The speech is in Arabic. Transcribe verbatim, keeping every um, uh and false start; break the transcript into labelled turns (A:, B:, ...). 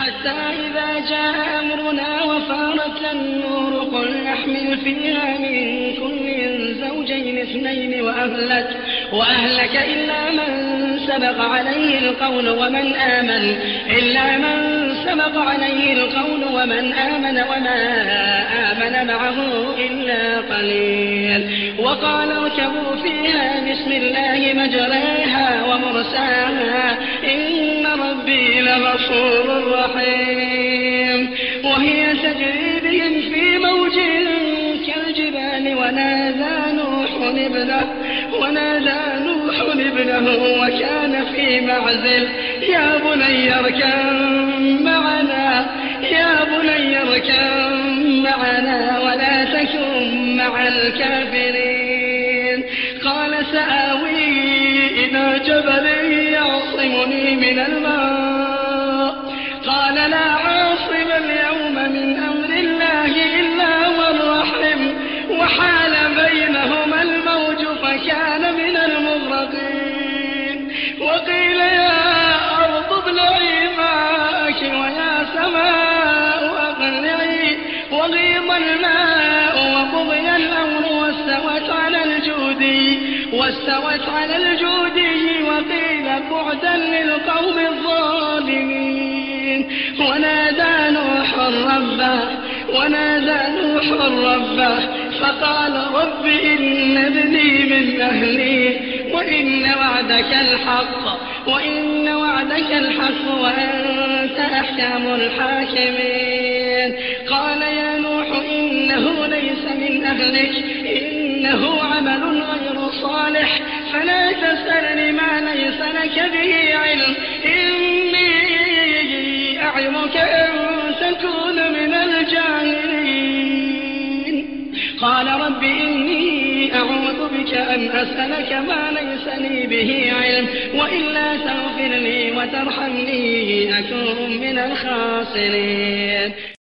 A: حتى إذا جاء أمرنا وفارت النور قل نحمل فيها من كل زوجين اثنين وأهلك, وأهلك إلا من سبق عليه القول ومن آمن إلا من سبق عليه القول ومن آمن وما آمن معه إلا قليل. وقال اركبوا فيها بسم الله مجريها ومرساها إن ربي لغفور رحيم. وهي تجري بهم في موج كالجبال ونادى نوح ابنه ونادى نوح ابنه وكان في معزل يا بني اركب معنا يا بني اركب معنا ولا تكن مع الكافرين. قال سآوي إلى جبل يعصمني من الماء قال لا عاصم اليوم من أمر الله إلا من رحم وحال بينهما الموج فكان من المغرقين. وقيل يا أرض ابلعي ماءك ويا سماء أقلعي وغيض الماء وقضي الأمر واستوت على الجودي واستوت على الجودي وقيل بعدا للقوم الظالمين. ونادى نوح ربه ونادى نوح ربه فقال رب إن ابني من أهلي وإن وعدك الحق وإن وعدك الحق وأنت أحكم الحاكمين. قال يا نوح إنه ليس من أهلك إنه عمل غير صالح فلا تسألني ما ليس لك به علم إني أعظك أن تكون من الجاهلين. قال رب إني أعوذ بك أن أسألك ما ليس لي به علم وإلا تغفر لي وترحمني أكون من الخاسرين.